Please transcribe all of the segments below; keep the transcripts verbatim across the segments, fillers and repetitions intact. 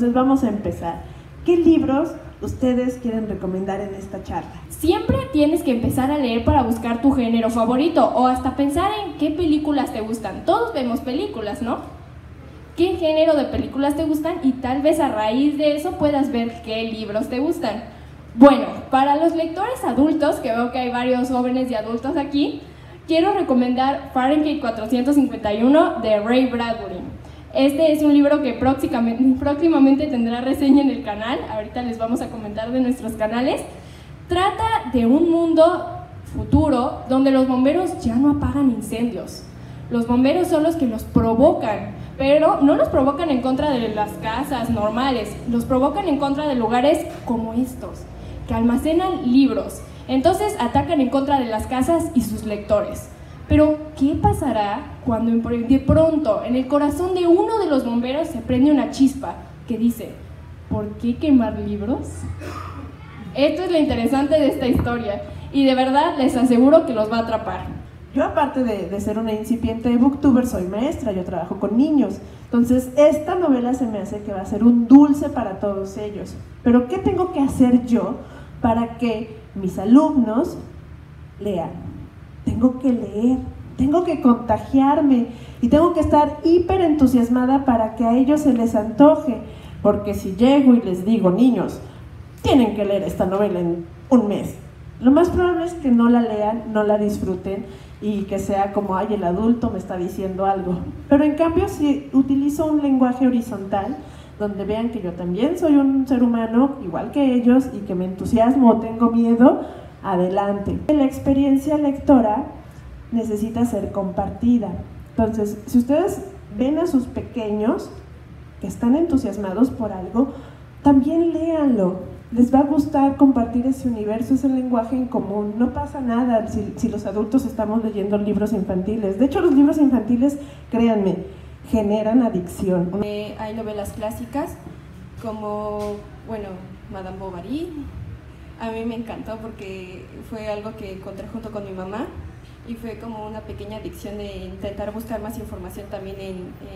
Entonces vamos a empezar. ¿Qué libros ustedes quieren recomendar en esta charla? Siempre tienes que empezar a leer para buscar tu género favorito o hasta pensar en qué películas te gustan. Todos vemos películas, ¿no? ¿Qué género de películas te gustan? Y tal vez a raíz de eso puedas ver qué libros te gustan. Bueno, para los lectores adultos, que veo que hay varios jóvenes y adultos aquí, quiero recomendar Fahrenheit cuatrocientos cincuenta y uno de Ray Bradbury. Este es un libro que próximamente, próximamente tendrá reseña en el canal, ahorita les vamos a comentar de nuestros canales. Trata de un mundo futuro donde los bomberos ya no apagan incendios. Los bomberos son los que los provocan, pero no los provocan en contra de las casas normales, los provocan en contra de lugares como estos, que almacenan libros. Entonces atacan en contra de las casas y sus lectores. Pero, ¿qué pasará cuando de pronto en el corazón de uno de los bomberos se prende una chispa que dice, ¿por qué quemar libros? Esto es lo interesante de esta historia y de verdad les aseguro que los va a atrapar. Yo, aparte de, de ser una incipiente booktuber, soy maestra, yo trabajo con niños. Entonces, esta novela se me hace que va a ser un dulce para todos ellos. Pero, ¿qué tengo que hacer yo para que mis alumnos lean? Tengo que leer, tengo que contagiarme y tengo que estar hiper entusiasmada para que a ellos se les antoje. Porque si llego y les digo, niños, tienen que leer esta novela en un mes, lo más probable es que no la lean, no la disfruten y que sea como, ay, el adulto me está diciendo algo. Pero en cambio, si utilizo un lenguaje horizontal, donde vean que yo también soy un ser humano, igual que ellos, y que me entusiasmo o tengo miedo, adelante. La experiencia lectora necesita ser compartida. Entonces, si ustedes ven a sus pequeños que están entusiasmados por algo, también léanlo. Les va a gustar compartir ese universo, ese lenguaje en común. No pasa nada si, si los adultos estamos leyendo libros infantiles. De hecho, los libros infantiles, créanme, generan adicción. Eh, hay novelas clásicas como, bueno, Madame Bovary. A mí me encantó porque fue algo que encontré junto con mi mamá y fue como una pequeña adicción de intentar buscar más información también en,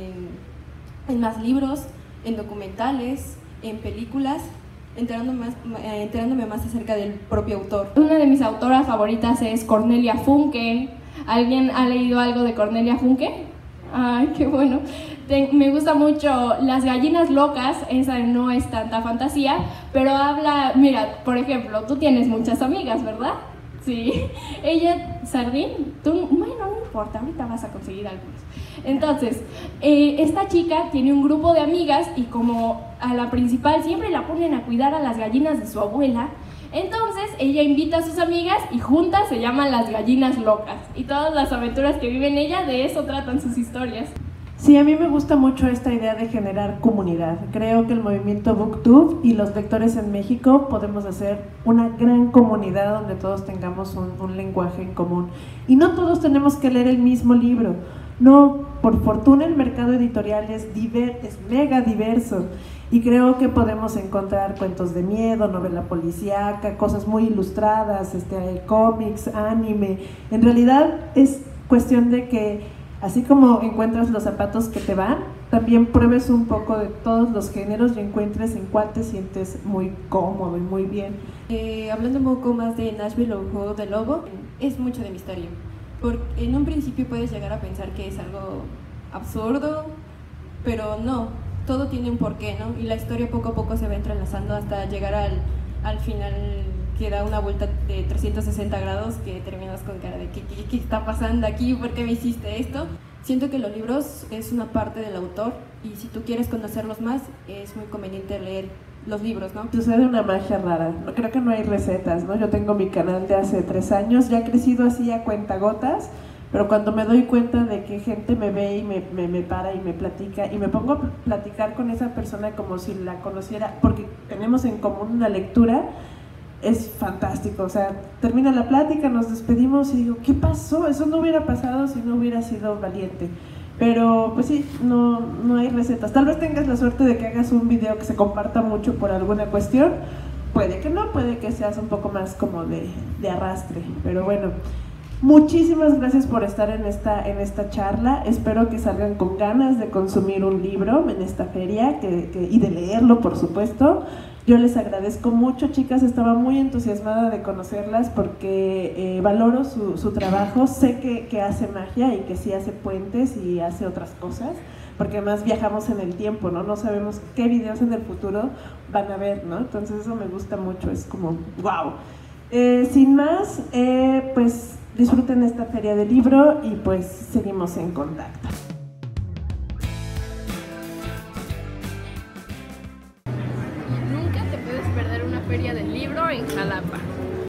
en, en más libros, en documentales, en películas, enterándome más, eh, enterándome más acerca del propio autor. Una de mis autoras favoritas es Cornelia Funke. ¿Alguien ha leído algo de Cornelia Funke? Ay, qué bueno. Te, me gusta mucho Las gallinas locas, esa no es tanta fantasía, pero habla, mira, por ejemplo, tú tienes muchas amigas, ¿verdad? Sí. Ella, Sardín, tú, bueno, no importa, ahorita vas a conseguir algunos. Entonces, eh, esta chica tiene un grupo de amigas y como a la principal siempre la ponen a cuidar a las gallinas de su abuela, entonces ella invita a sus amigas y juntas se llaman Las gallinas locas. Y todas las aventuras que vive en ella, de eso tratan sus historias. Sí, a mí me gusta mucho esta idea de generar comunidad. Creo que el movimiento BookTube y los lectores en México podemos hacer una gran comunidad donde todos tengamos un, un lenguaje en común. Y no todos tenemos que leer el mismo libro. No, por fortuna el mercado editorial es, diver, es mega diverso. Y creo que podemos encontrar cuentos de miedo, novela policíaca, cosas muy ilustradas, este, cómics, anime. En realidad es cuestión de que, así como encuentras los zapatos que te van, también pruebes un poco de todos los géneros y encuentres en cuál te sientes muy cómodo y muy bien. Eh, hablando un poco más de Nashville o Juego del Lobo, es mucho de misterio. Porque en un principio puedes llegar a pensar que es algo absurdo, pero no. Todo tiene un porqué, ¿no? Y la historia poco a poco se va entrelazando hasta llegar al, al final, que da una vuelta de trescientos sesenta grados, que terminas con cara de ¿qué, qué, qué está pasando aquí? ¿Por qué me hiciste esto? Siento que los libros es una parte del autor y si tú quieres conocerlos más, es muy conveniente leer los libros, ¿no? Sucede una magia rara, no, creo que no hay recetas, ¿no? Yo tengo mi canal de hace tres años, ya he crecido así a cuentagotas, pero cuando me doy cuenta de que gente me ve y me, me, me para y me platica y me pongo a platicar con esa persona como si la conociera, porque tenemos en común una lectura, es fantástico. O sea, termina la plática, nos despedimos y digo, ¿qué pasó? Eso no hubiera pasado si no hubiera sido valiente. Pero pues sí, no, no hay recetas. Tal vez tengas la suerte de que hagas un video que se comparta mucho por alguna cuestión, puede que no, puede que seas un poco más como de, de arrastre, pero bueno. Muchísimas gracias por estar en esta, en esta charla. Espero que salgan con ganas de consumir un libro en esta feria que, que, y de leerlo, por supuesto. Yo les agradezco mucho, chicas, estaba muy entusiasmada de conocerlas porque eh, valoro su, su trabajo, sé que, que hace magia y que sí hace puentes y hace otras cosas, porque además viajamos en el tiempo, ¿no? No sabemos qué videos en el futuro van a ver, ¿no? Entonces eso me gusta mucho, es como wow. Eh, sin más, eh, pues disfruten esta feria del libro y pues seguimos en contacto. Nunca te puedes perder una feria del libro en Jalapa.